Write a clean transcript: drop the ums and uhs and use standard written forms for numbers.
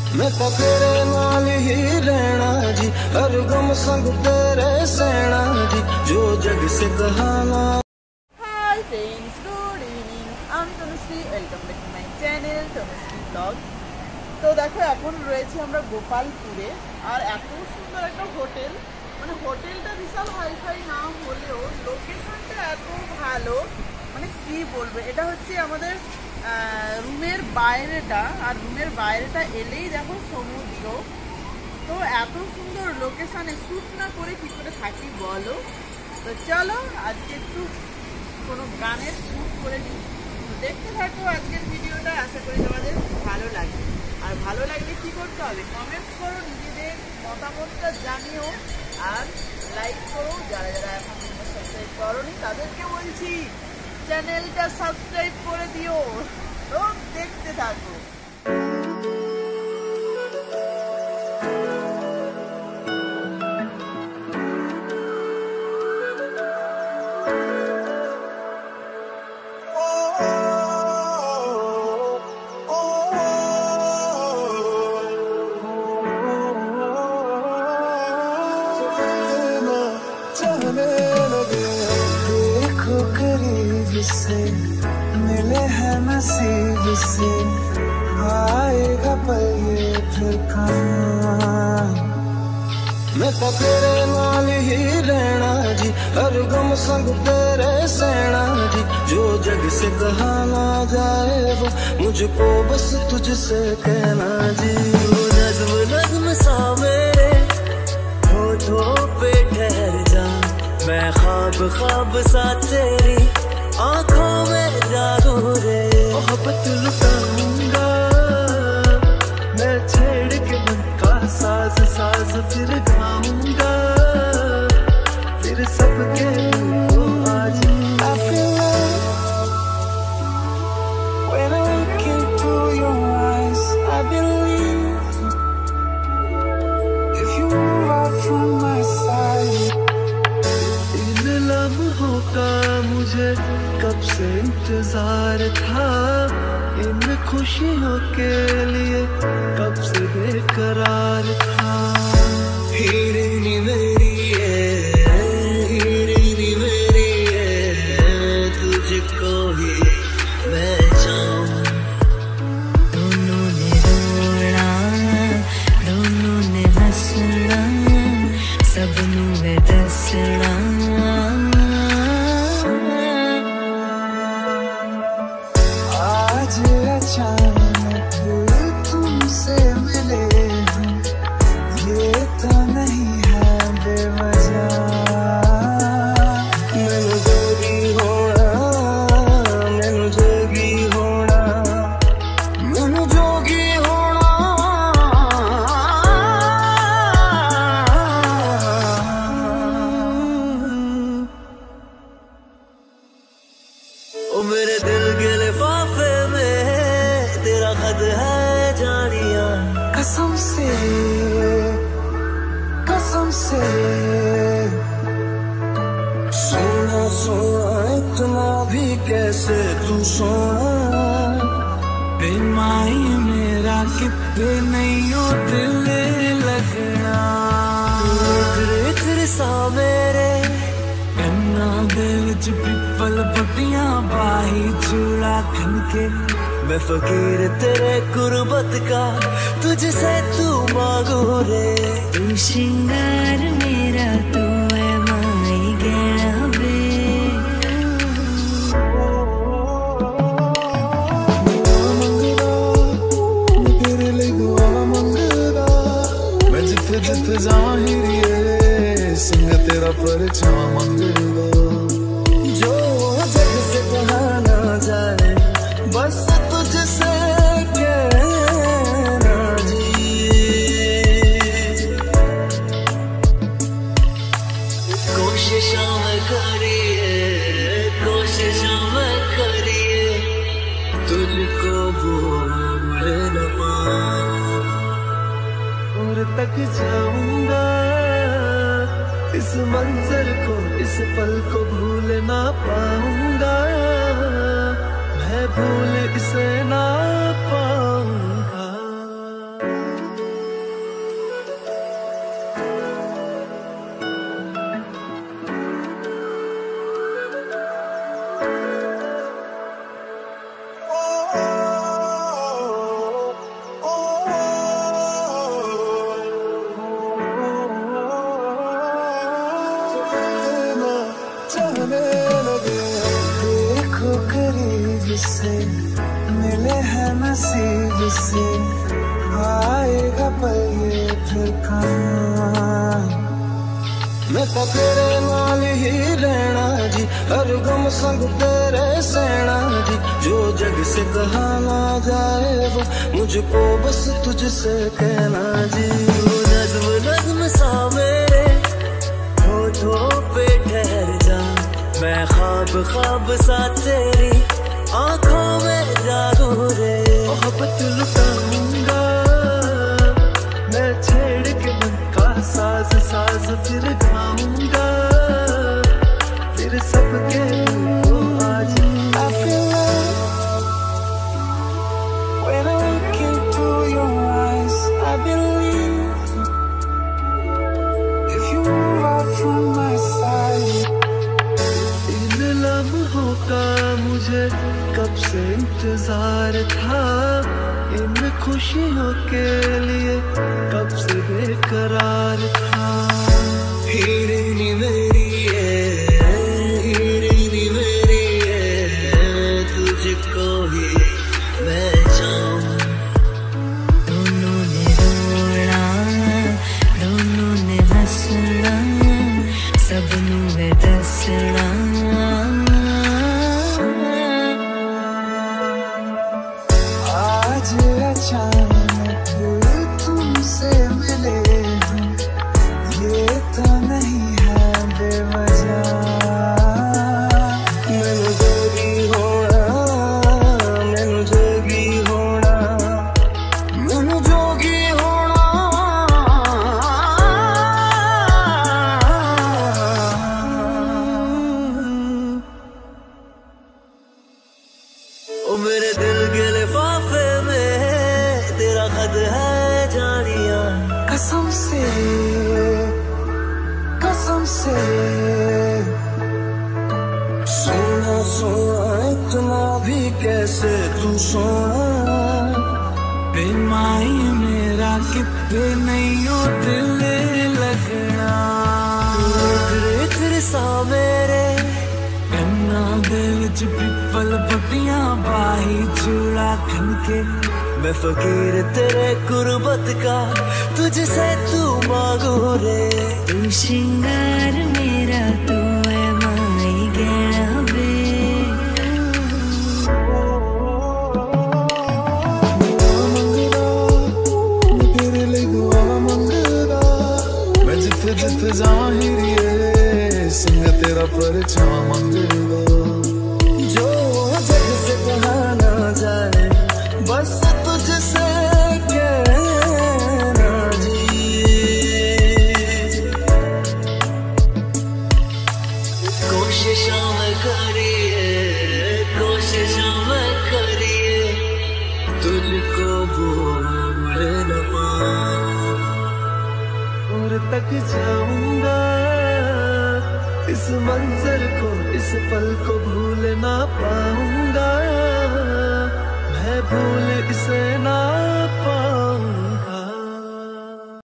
मैं तो तेरे नाल ही रहना जी, हर गम संग तेरे सहना जी, जो जग से कहाना। Hi friends, good evening. আমি Tanushree, welcome back to my channel Tanushree blog. তো দেখো এখন রয়েছে আমরা গোপালপুরে, আর এত সুন্দর একটা হোটেল, মানে হোটেলটা বিশাল হাইফাই না হলেও লোকেশনটা এত ভালো, মানে কি বলবো। এটা হচ্ছে আমাদের রুমের বাইরেটা, আর রুমের বাইরেটা এলেই দেখো সমুদ্র। তো এত সুন্দর লোকেশনে শ্যুট না করে কি করে থাকি বলো। তো চলো আজকে একটু কোনো গানের শ্যুট করে নিই, দেখতে থাকো আজকের ভিডিওটা। আশা করি তোমাদের ভালো লাগবে, আর ভালো লাগলে কী করতে হবে, কমেন্টস করো, নিজেদের মতামতটা জানিও, আর লাইক করো। যারা যারা এখন সাবস্ক্রাইব করোনি তাদেরকে বলছি চ্যানেলটা সাবস্ক্রাইব করে দিও। তো দেখতে থাকো। देखो करीब से मिले हैं नसीब से, आएगा पल ये फिर कहाँ। मैं तो तेरे नाल ही रहना जी, हर गम संग तेरे सहना जी, जो जग से कहा ना जाए वो मुझको बस तुझसे कहना जी। नज़्म नज़्म सा मेरे होठों पे ठहर जा, मैं ख्वाब ख्वाब सा तेरी आंखों में जागू रे। मोहब्बत लुटाऊंगा मैं छेड़ के मन का साज साज, फिर गाऊंगा फिर सबके हो आज। I feel like when I look into your eyes, I believe if you move out from my side। इन लम्हों का मुझे कब से इंतजार था, इन खुशियों के लिए कब से बेकरार था। हीरे मेरी है, हीरे मेरी है, तुझको ही मैं चाहूं। दोनों ने रोना, दोनों ने हंसना, सबनों में दसना। आज अचानक तुमसे मिले हम, ये तो नहीं है बेवजह। मैनू जोगी होना, मैनू जोगी होना, मैनू जोगी होना। ओ मेरे दिल के लिफाफे में तेरा खत है जानिया, कसम से कसम से। सोना सोना इतना भी कैसे तू सोना, बेमाई मेरा कितने नहीं हो दिल लगना। तेरे तेरे सा मेरे कन्ना दे विच पिपल पट्टियां बाही चूड़ा खनके, मैं फकीर तेरे गुरबत का तुझसे तू मांगू रे। तू श्रृंगार मेरा, तू है माई गहना वे। तेरे लिए दुआ मंगदा, मैं जिथे जिथे जाहिरिए संग तेरा परछावा मंगदा। जो जग से कहा ना जाए बस तुझसे कहना जी। कोशिशों में करिए, कोशिशों में करिए, तुझको भूल न पाऊं। और तक जाऊंगा इस मंजर को, इस पल को भूल ना पाऊंगा, मैं भूल इसे ना पाऊंगा। से मिले हैं नसीब से, आएगा पल ये फिर कहाँ। मैं तो तेरे नाल ही रहना जी, हर गम संग तेरे सहना जी, जो जग से कहा ना जाए वो मुझको बस तुझसे कहना जी। नज़्म नज़्म सा मेरे होठों पे ठहर जा, मैं ख्वाब ख्वाब सा तेरी आंखों में जागू रे। मोहब्बत लुटाऊंगा मैं छेड़ के मन का साज साज, फिर गाऊंगा फिर सबके को आज। I feel love when I look into your eyes. I believe if you move out from my side. इन लम्हों का मुझे कब से इंतजार था, इन खुशियों के लिए कब से बेकरार था। हीरे मेरी है तुझको ही मैं चाहूं। दोनों ने रोना दोनों ने हंसना, सबनू है दसना। आज अचानक तुमसे मिले हम, ये तो नहीं है बेवजह। मैनू जोगी होना, मैनू जोगी होना, मैनू जोगी होना। ओ मेरे दिल के लिफाफे में तेरा खत है जानिया। कसम से सोना सोना इतना भी कैसे तू सोना, बेमाई मेरा कितने नहीं हो दिल लगना। तेरे सा मेरे कन्ना दिल च पिपल पट्टियां बाही चूड़ा खनके, मैं फकीर तेरे गुर्बत का तुझसे तू मांगू रे। तू श्रृंगार मेरा तू है माई गहना वे। तेरे लिए दुआ मंगदा, मैं जिथे जिथे जाहिर सिंह तेरा परछावां मंगदा। जो जग से कहा ना जाए बस तुझसे कहना जी। कोशिशों में करिए, कोशिशों में करिए, तुझको भूल न पाऊं। और तक जाऊंगा इस मंजर को, इस पल को भूल ना पाऊंगा, मैं भूल इसे ना